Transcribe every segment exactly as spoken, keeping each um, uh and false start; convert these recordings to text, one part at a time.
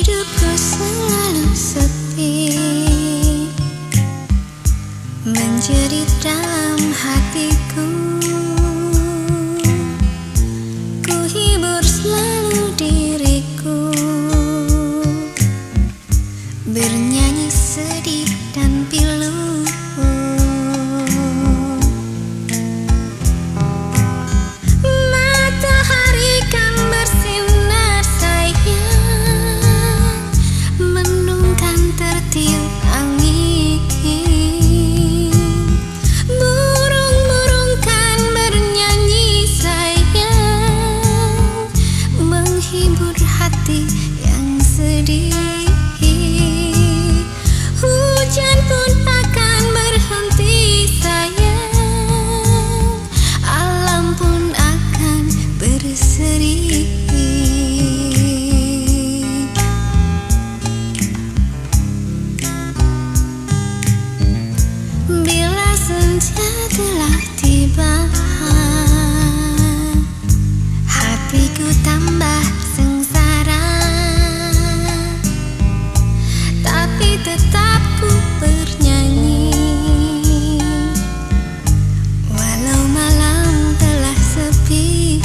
Hidupku selalu sepi, menjerit dalam hatiku. Ku hibur selalu diriku, bernyanyi sedih dan pilu. Matahari kan bersinar sayang, mendung kan tertiup angin. Burung-burung kan bernyanyi sayang, menghibur hati yang sedih. Hujan pun akan berhenti sayang, alam pun akan berseri. Bila senja telah tiba, hatiku tambah sengsara, tapi tetap ku bernyanyi, walau malam telah sepi.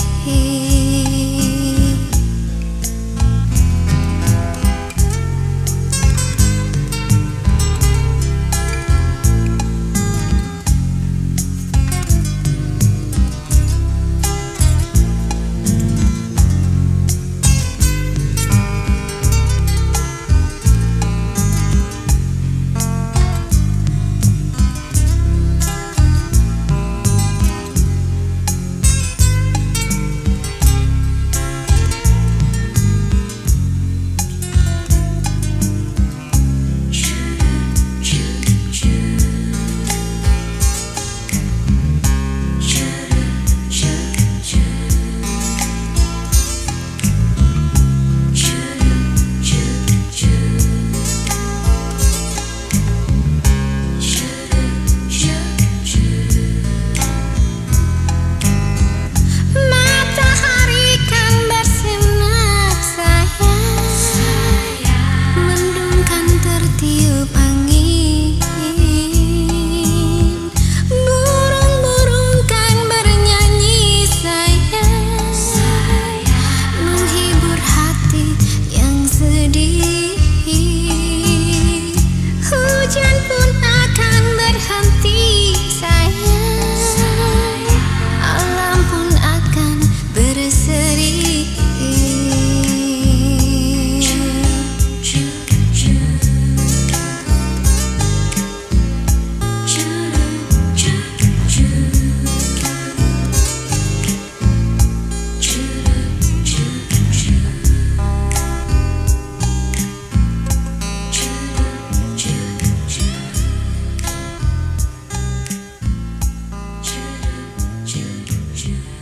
You